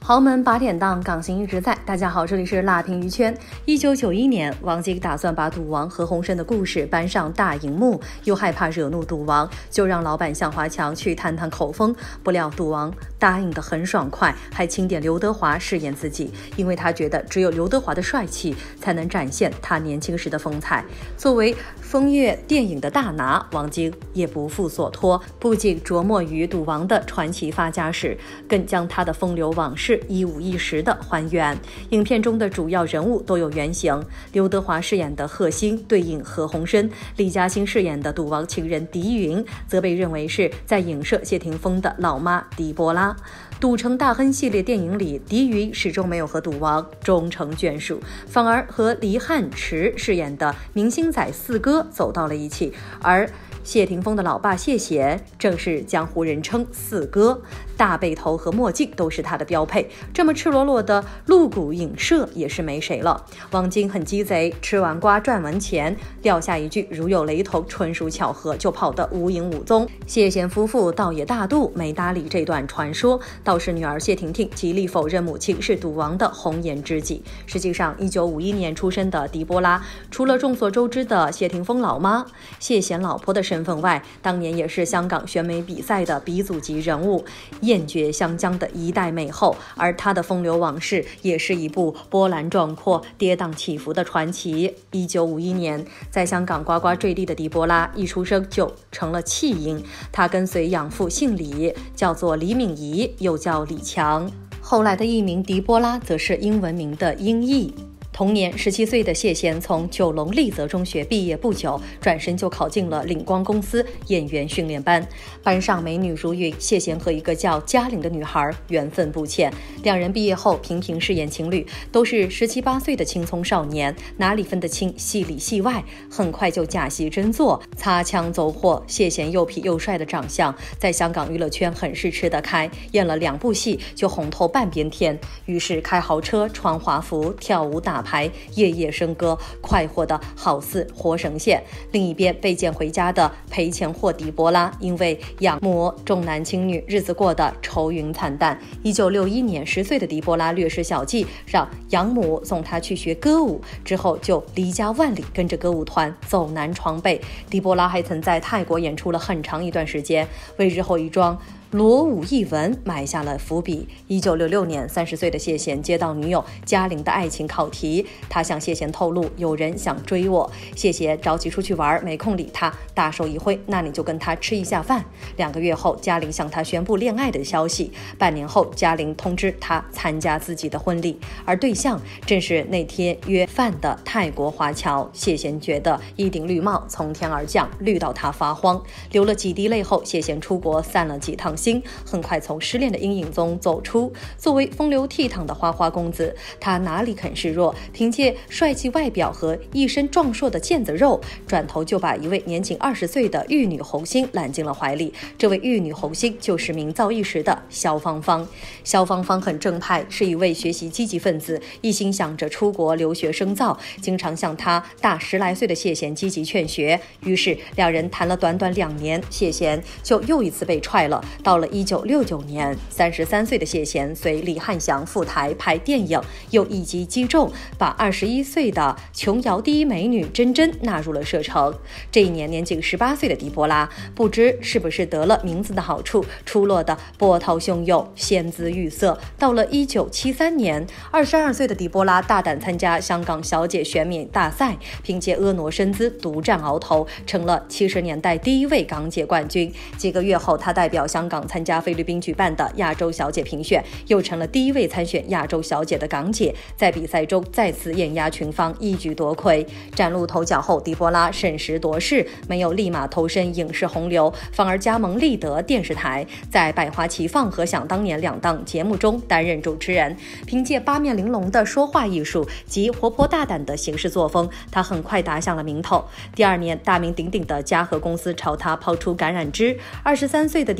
豪门8点档，港星一直在。大家好，这里是辣评娱圈。1991年，王晶打算把赌王何鸿燊的故事搬上大荧幕，又害怕惹怒赌王，就让老板向华强去探探口风。不料赌王答应得很爽快，还钦点刘德华饰演自己，因为他觉得只有刘德华的帅气才能展现他年轻时的风采。作为风月电影的大拿，王晶也不负所托，不仅琢磨于赌王的传奇发家史，更将他的风流往事一五一十的还原。影片中的主要人物都有原型，刘德华饰演的贺星对应何鸿燊，李嘉欣饰演的赌王情人狄云则被认为是在影射谢霆锋的老妈狄波拉。赌城大亨系列电影里，狄云始终没有和赌王终成眷属，反而和黎汉池饰演的明星仔四哥走到了一起，而谢霆锋的老爸谢贤正是江湖人称四哥，大背头和墨镜都是他的标配，这么赤裸裸的露骨影射也是没谁了。王晶很鸡贼，吃完瓜赚完钱，撂下一句如有雷同纯属巧合，就跑得无影无踪。谢贤夫妇倒也大度，没搭理这段传说，倒是女儿谢婷婷极力否认母亲是赌王的红颜知己。实际上1951年出生的狄波拉，除了众所周知的谢霆锋老妈谢贤老婆的身份外，当年也是香港选美比赛的鼻祖级人物，艳绝香江的一代美后，而她的风流往事也是一部波澜壮阔、跌宕起伏的传奇。1951年，在香港呱呱坠地的狄波拉一出生就成了弃婴，她跟随养父姓李，叫做李敏仪，又叫李强。后来的艺名狄波拉则是英文名的音译。同年17岁的谢贤从九龙立泽中学毕业不久，转身就考进了领光公司演员训练班。班上美女如云，谢贤和一个叫嘉玲的女孩缘分不浅，两人毕业后频频饰演情侣，都是17、18岁的青葱少年，哪里分得清戏里戏外，很快就假戏真做，擦枪走火。谢贤又痞又帅的长相在香港娱乐圈很是吃得开，演了2部戏就红透半边天，于是开豪车、穿华服、跳舞打牌，夜夜笙歌，快活的好似活神仙。另一边被捡回家的赔钱货狄波拉，因为养母重男轻女，日子过得愁云惨淡。1961年10岁的狄波拉略施小计，让养母送他去学歌舞，之后就离家万里，跟着歌舞团走南闯北。狄波拉还曾在泰国演出了很长一段时间，为日后一桩裸舞一文埋下了伏笔。1966年30岁的谢贤接到女友嘉玲的爱情考题，他向谢贤透露有人想追我，谢贤着急出去玩，没空理他，大手一挥，那你就跟他吃一下饭。2个月后，嘉玲向他宣布恋爱的消息，半年后嘉玲通知他参加自己的婚礼，而对象正是那天约饭的泰国华侨。谢贤觉得一顶绿帽从天而降，绿到他发慌，流了几滴泪后，谢贤出国散了几趟心，很快从失恋的阴影中走出。作为风流倜傥的花花公子，他哪里肯示弱，凭借帅气外表和一身壮硕的腱子肉，转头就把一位年仅20岁的玉女红星揽进了怀里。这位玉女红星就是名噪一时的萧芳芳。萧芳芳很正派，是一位学习积极分子，一心想着出国留学深造，经常向他大10来岁的谢贤积极劝学。于是两人谈了短短2年，谢贤就又一次被踹了。到了1969年，33岁的谢贤随李汉祥赴台拍电影，又一击击中，把21岁的琼瑶第一美女珍珍纳入了射程。这一年，年仅18岁的狄波拉，不知是不是得了名字的好处，出落的波涛汹涌，仙姿玉色。到了1973年，22岁的狄波拉大胆参加香港小姐选美大赛，凭借婀娜身姿独占鳌头，成了70年代第一位港姐冠军。几个月后，她代表香港参加菲律宾举办的亚洲小姐评选，又成了第一位参选亚洲小姐的港姐，在比赛中再次艳压群芳，一举夺魁。崭露头角后，狄波拉审时度势，没有立马投身影视洪流，反而加盟立德电视台，在《百花齐放》和《想当年》2档节目中担任主持人。凭借八面玲珑的说话艺术及活泼大胆的行事作风，他很快打响了名头。第2年，大名鼎鼎的嘉禾公司朝他抛出橄榄枝。23岁的狄波拉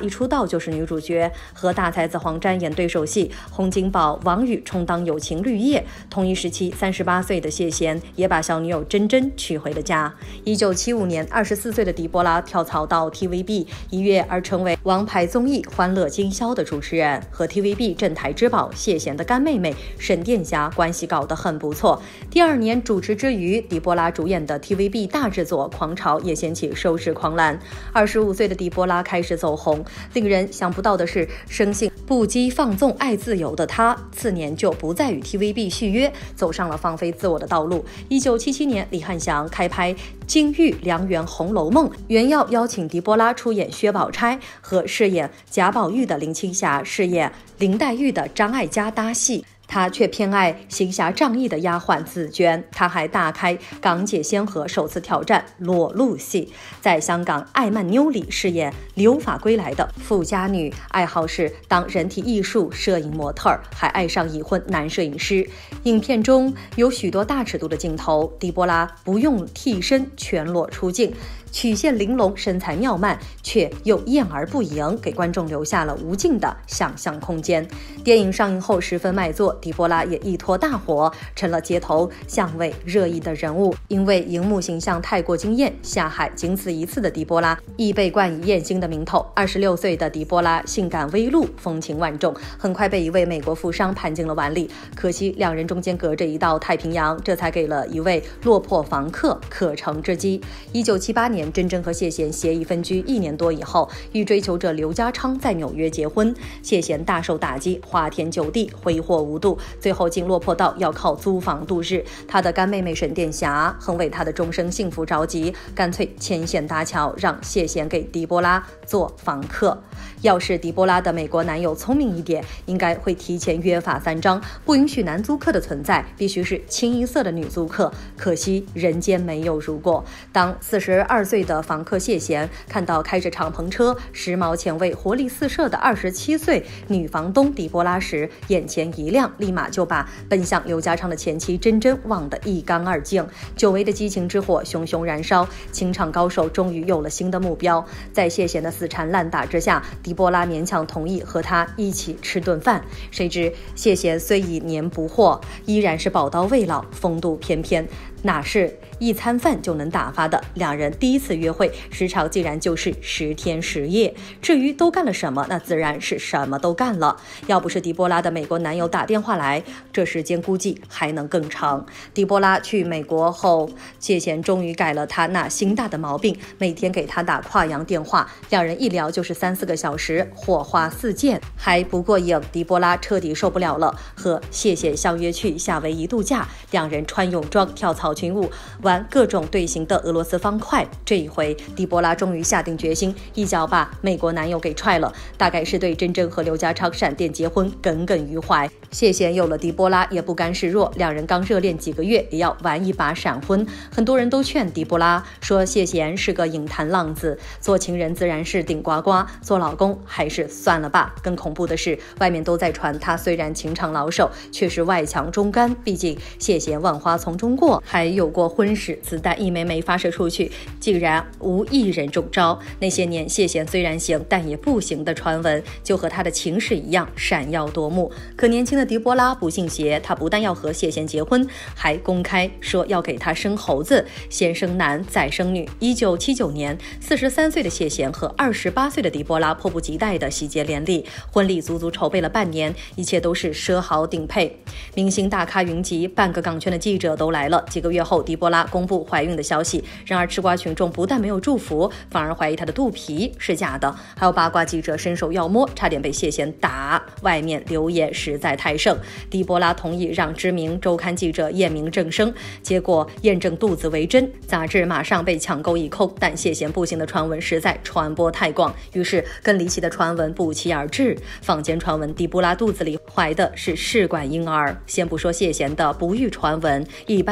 一出道就是女主角，和大才子黄沾演对手戏，洪金宝、王宇充当友情绿叶。同一时期，38岁的谢贤也把小女友珍珍娶回了家。1975年，24岁的狄波拉跳槽到 TVB， 一跃而成为王牌综艺《欢乐今宵》的主持人，和 TVB 镇台之宝谢贤的干妹妹沈殿霞关系搞得很不错。第2年主持之余，狄波拉主演的 TVB 大制作《狂潮》也掀起收视狂澜。25岁的狄波拉开始走红，令人想不到的是，生性不羁放纵爱自由的她，次年就不再与 TVB 续约，走上了放飞自我的道路。1977年，李翰祥开拍金玉良缘《红楼梦》，原要邀请狄波拉出演薛宝钗，和饰演贾宝玉的林青霞饰演林黛玉的张艾嘉搭戏。他却偏爱行侠仗义的丫鬟紫娟，他还大开港姐先河，首次挑战裸露戏，在香港爱曼妞里饰演留法归来的富家女，爱好是当人体艺术摄影模特，还爱上已婚男摄影师。影片中有许多大尺度的镜头，狄波拉不用替身全裸出镜，曲线玲珑，身材妙曼，却又艳而不淫，给观众留下了无尽的想象空间。电影上映后十分卖座，狄波拉也一脱大火，成了街头巷尾热议的人物。因为荧幕形象太过惊艳，下海仅此一次的狄波拉亦被冠以艳星的名头。26岁的狄波拉性感微露，风情万种，很快被一位美国富商盘进了碗里。可惜两人中间隔着一道太平洋，这才给了一位落魄房客可乘之机。1978年，珍珍和谢贤协议分居1年多以后，与追求者刘家昌在纽约结婚。谢贤大受打击，花天酒地，挥霍无度，最后竟落魄到要靠租房度日。他的干妹妹沈殿霞很为他的终生幸福着急，干脆牵线搭桥，让谢贤给狄波拉做房客。要是狄波拉的美国男友聪明一点，应该会提前约法3章，不允许男租客的存在，必须是清一色的女租客。可惜人间没有如果。当42岁的房客谢贤看到开着敞篷车、时髦前卫、活力四射的27岁女房东狄波拉时，眼前一亮，立马就把奔向刘家昌的前妻珍珍忘得一干二净。久违的激情之火熊熊燃烧，情场高手终于有了新的目标。在谢贤的死缠烂打之下，狄波拉勉强同意和他一起吃顿饭。谁知谢贤虽已年不惑，依然是宝刀未老，风度翩翩，哪是一餐饭就能打发的。两人第一次约会时长竟然就是10天10夜。至于都干了什么，那自然是什么都干了。要不是狄波拉的美国男友打电话来，这时间估计还能更长。狄波拉去美国后，谢贤终于改了他那心大的毛病，每天给他打跨洋电话，两人一聊就是3-4个小时，火花四溅，还不过瘾。狄波拉彻底受不了了，和谢贤相约去夏威夷度假，两人穿泳装跳草裙舞，玩各种队形的俄罗斯方块。这一回狄波拉终于下定决心，一脚把美国男友给踹了，大概是对珍珍和刘家昌闪电结婚耿耿于怀。谢贤有了狄波拉也不甘示弱，两人刚热恋几个月，也要玩一把闪婚。很多人都劝狄波拉说，谢贤是个影坛浪子，做情人自然是顶呱呱，做老公还是算了吧。更恐怖的是，外面都在传他虽然情场老手，却是外强中干，毕竟谢贤万花丛中过，还有过婚史，子弹一枚枚发射出去，竟然无一人中招。那些年谢贤虽然行但也不行的传闻，就和他的情史一样闪耀夺目。可年轻的狄波拉不信邪，他不但要和谢贤结婚，还公开说要给他生猴子，先生男再生女。1979年，43岁的谢贤和28岁的狄波拉迫不及待地喜结连理，婚礼足足筹备了半年，一切都是奢豪顶配，明星大咖云集，半个港圈的记者都来了。几个月后，狄波拉公布怀孕的消息，然而吃瓜群众不但没有祝福，反而怀疑她的肚皮是假的，还有八卦记者伸手要摸，差点被谢贤打。外面流言实在太盛，狄波拉同意让知名周刊记者验明正声，结果验证肚子为真，杂志马上被抢购一空。但谢贤不行的传闻实在传播太广，于是更离奇的传闻不期而至。坊间传闻狄波拉肚子里怀的是试管婴儿。先不说谢贤的不育传闻，一般的怀孕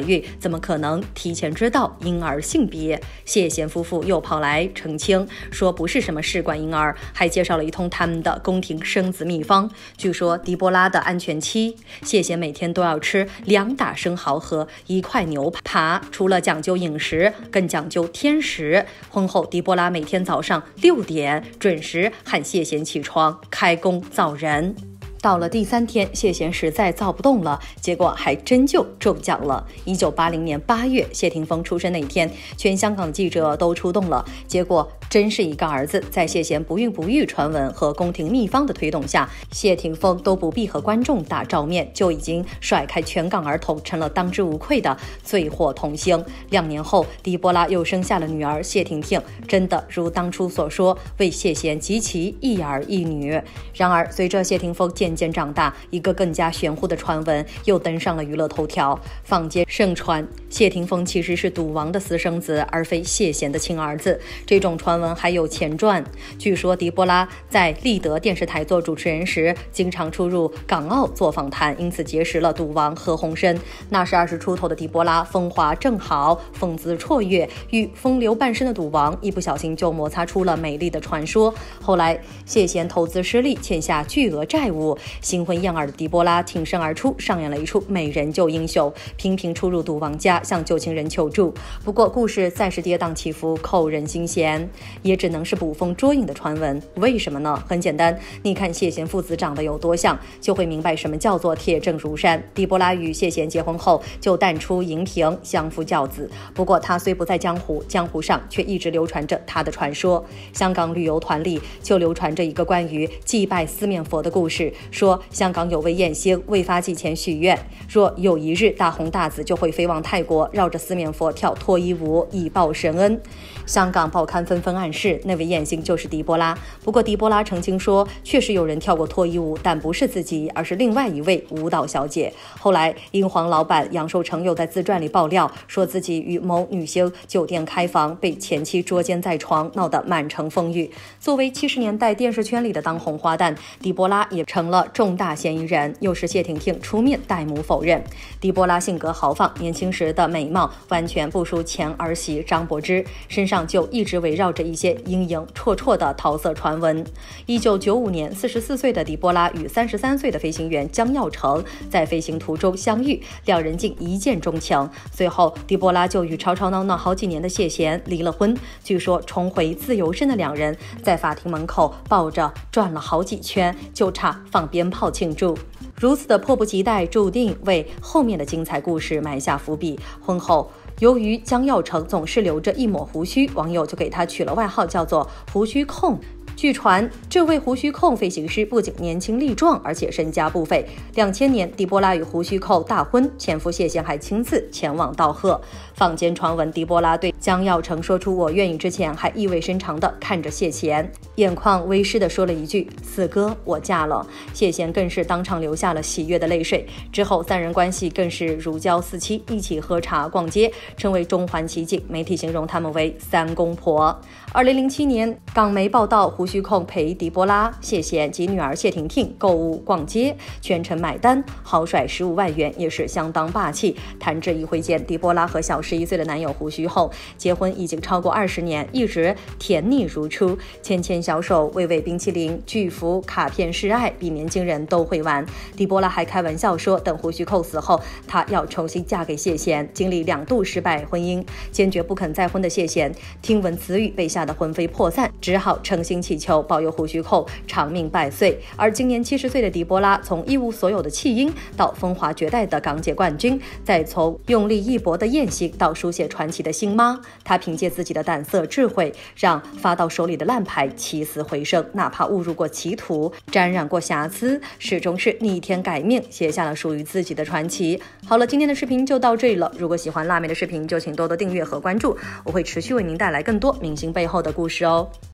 育，怎么可能提前知道婴儿性别？谢贤夫妇又跑来澄清，说不是什么试管婴儿，还介绍了一通他们的宫廷生子秘方。据说狄波拉的安全期，谢贤每天都要吃2打生蚝和1块牛扒。除了讲究饮食，更讲究天时。婚后，狄波拉每天早上6点准时喊谢贤起床开工造人。到了第3天，谢贤实在造不动了，结果还真就中奖了。1980年8月，谢霆锋出生那天，全香港的记者都出动了，结果真是一个儿子。在谢贤不孕不育传闻和宫廷秘方的推动下，谢霆锋都不必和观众打照面，就已经甩开全港儿童，成了当之无愧的最火童星。2年后，狄波拉又生下了女儿谢婷婷，真的如当初所说，为谢贤及其一儿一女。然而，随着谢霆锋渐渐长大，一个更加玄乎的传闻又登上了娱乐头条。坊间盛传谢霆锋其实是赌王的私生子，而非谢贤的亲儿子。这种传闻还有前传，据说狄波拉在立德电视台做主持人时，经常出入港澳做访谈，因此结识了赌王何鸿燊。那时20出头的狄波拉风华正好，风姿绰约，与风流半生的赌王一不小心就摩擦出了美丽的传说。后来谢贤投资失利，欠下巨额债务，新婚燕尔的狄波拉挺身而出，上演了一出美人救英雄，频频出入赌王家向旧情人求助。不过故事再是跌宕起伏，扣人心弦，也只能是捕风捉影的传闻。为什么呢？很简单，你看谢贤父子长得有多像，就会明白什么叫做铁证如山。狄波拉与谢贤结婚后就淡出荧屏，相夫教子。不过他虽不在江湖，江湖上却一直流传着他的传说。香港旅游团里就流传着一个关于祭拜四面佛的故事，说香港有位艳星为发迹前许愿，若有一日大红大紫，就会飞往泰国，绕着四面佛跳脱衣舞以报神恩。香港报刊纷纷暗示那位艳星就是狄波拉，不过狄波拉澄清说，确实有人跳过脱衣舞，但不是自己，而是另外一位舞蹈小姐。后来英皇老板杨受成又在自传里爆料，说自己与某女星酒店开房，被前妻捉奸在床，闹得满城风雨。作为70年代电视圈里的当红花旦，狄波拉也成了重大嫌疑人，又是谢婷婷出面代母否认。狄波拉性格豪放，年轻时的美貌完全不输前儿媳张柏芝，身上就一直围绕着一些阴影绰绰的桃色传闻。1995年，44岁的狄波拉与33岁的飞行员江耀成在飞行途中相遇，两人竟一见钟情。随后狄波拉就与吵吵闹闹好几年的谢贤离了婚。据说重回自由身的两人在法庭门口抱着转了好几圈，就差放鞭炮庆祝。如此的迫不及待，注定为后面的精彩故事埋下伏笔。婚后，由于江耀成总是留着一抹胡须，网友就给他取了外号，叫做胡须控。据传，这位胡须控飞行师不仅年轻力壮，而且身家不菲。2000年，狄波拉与胡须控大婚，前夫谢贤还亲自前往道贺。坊间传闻，狄波拉对江耀成说出“我愿意”之前，还意味深长地看着谢贤，眼眶微湿地说了一句“四哥，我嫁了”。谢贤更是当场流下了喜悦的泪水。之后三人关系更是如胶似漆，一起喝茶逛街，成为中环奇景。媒体形容他们为三公婆。2007年，港媒报道胡须控陪狄波拉、谢贤及女儿谢婷婷购物逛街，全程买单，豪甩15万元，也是相当霸气。弹指一挥间，狄波拉和小11岁的男友胡须控结婚已经超过20年，一直甜蜜如初，牵牵小手，喂喂冰淇淋，巨幅卡片示爱，比年轻人都会玩。狄波拉还开玩笑说，等胡须控死后，她要重新嫁给谢贤。经历2度失败婚姻，坚决不肯再婚的谢贤，听闻此语被吓得魂飞魄散，只好诚心祈求保佑胡须控长命百岁。而今年70岁的狄波拉，从一无所有的弃婴到风华绝代的港姐冠军，再从用力一搏的艳星到书写传奇的新妈，她凭借自己的胆色智慧，让发到手里的烂牌起死回生，哪怕误入过歧途，沾染过瑕疵，始终是逆天改命，写下了属于自己的传奇。好了，今天的视频就到这里了。如果喜欢辣妹的视频，就请多多订阅和关注，我会持续为您带来更多明星背后的故事哦。